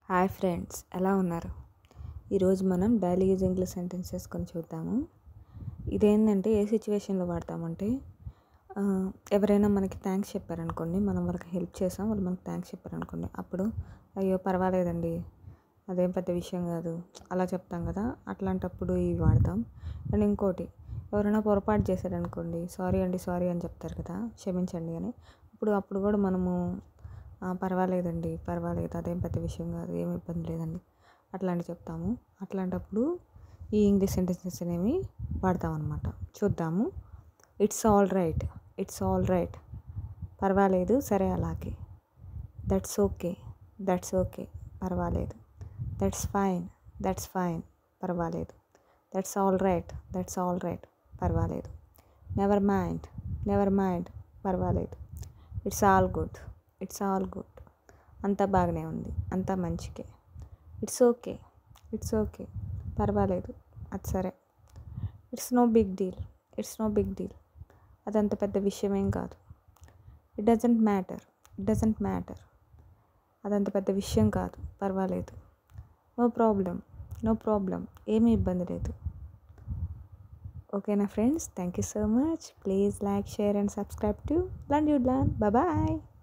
Hi friends, ఎలా ఉన్నారు? ఈరోజు మనం డైలీ యూజ్ ఇంగ్లీష్ సెంటెన్సెస్ కొని చూద్దాము. ఇదేంటంటే ఏ సిచ్యువేషన్లో వాడతామంటే ఎవరైనా మనకి థ్యాంక్స్ చెప్పారనుకోండి, మనం వాళ్ళకి హెల్ప్ చేసాం, వాళ్ళు మనకి థ్యాంక్స్ చెప్పారనుకోండి, అప్పుడు అయ్యో పర్వాలేదండి, అదేం పెద్ద విషయం కాదు అలా చెప్తాం కదా, అట్లాంటప్పుడు ఇవి వాడతాం. అండ్ ఇంకోటి, ఎవరైనా పొరపాటు చేశారనుకోండి, సారీ అండి సారీ అని చెప్తారు కదా, క్షమించండి అని. అప్పుడు కూడా మనము పర్వాలేదండి, పర్వాలేదు, అదేం పెద్ద విషయం కాదు, ఏమి ఇబ్బంది లేదండి అట్లాంటివి చెప్తాము. అట్లాంటప్పుడు ఈ ఇంగ్లీష్ సెంటెన్సెస్ అనేవి వాడతాం అన్నమాట. చూద్దాము. It's all right, it's all right, పర్వాలేదు, సరే అలాగే. దట్స్ ఓకే, దట్స్ ఓకే, పర్వాలేదు. దట్స్ ఫైన్, దట్స్ ఫైన్, పర్వాలేదు. That's all right, that's all right, పర్వాలేదు. నెవర్ మైండ్, నెవర్ మైండ్, పర్వాలేదు. It's all good, it's all good, అంతా బాగానే ఉంది, అంతా మంచికే. ఇట్స్ ఓకే, ఇట్స్ ఓకే, పర్వాలేదు, అది సరే. It's no big deal, it's no big deal, అదంత పెద్ద విషయం ఏం కాదు. It doesn't matter, it doesn't matter, అదంత పెద్ద విషయం కాదు, పర్వాలేదు. నో ప్రాబ్లం, నో ప్రాబ్లం, ఏమీ ఇబ్బంది లేదు. ఓకేనా friends? Thank you so much. Please like, share and subscribe to learn you learn. Bye.